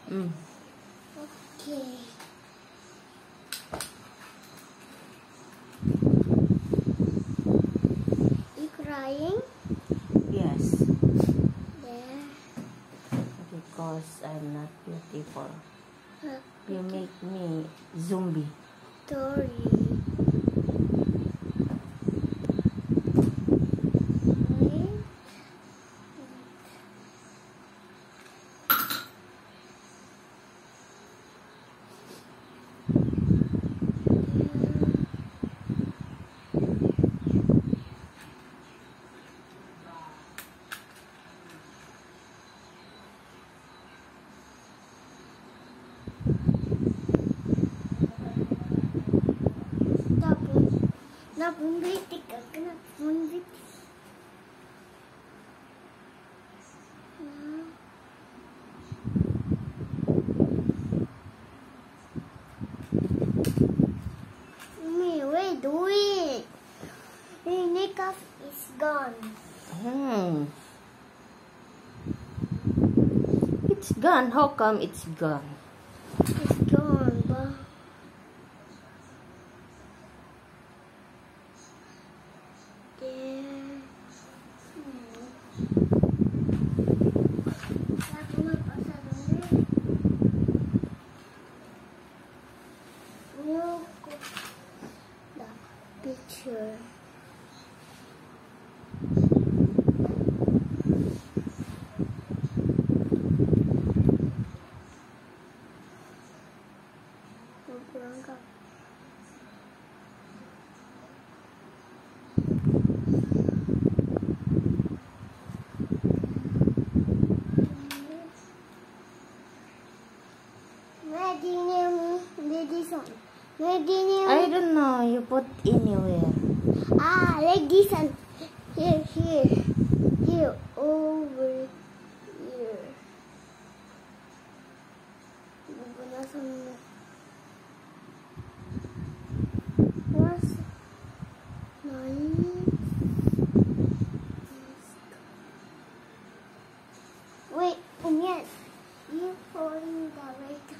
Mm. Okay. You crying? Yes. Yeah. Because I'm not beautiful. Okay. You make me zombie. Sorry. Na bunditik ka na bundik. Me, wait, do it. The makeup is gone. It's gone. How come it's gone? It's gone, but picture. I don't know. You put anywhere. Like this one. Here, over here. What's nice? Wait, yes. You holding the right.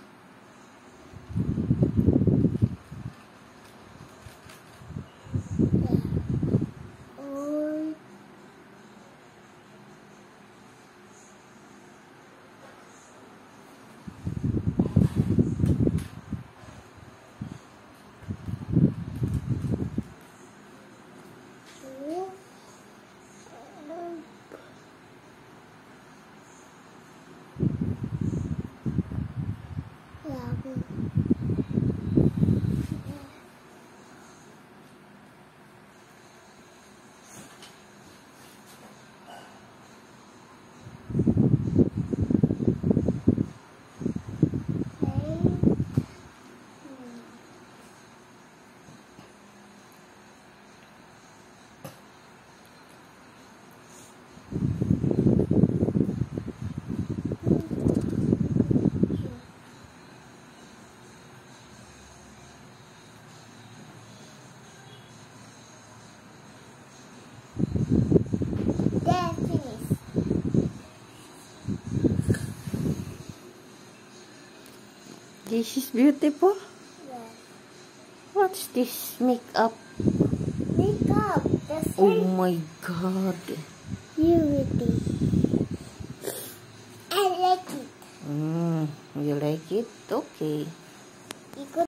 This is beautiful. Yes. What's this makeup? Makeup. Oh my God. Beauty. I like it. You like it? Okay.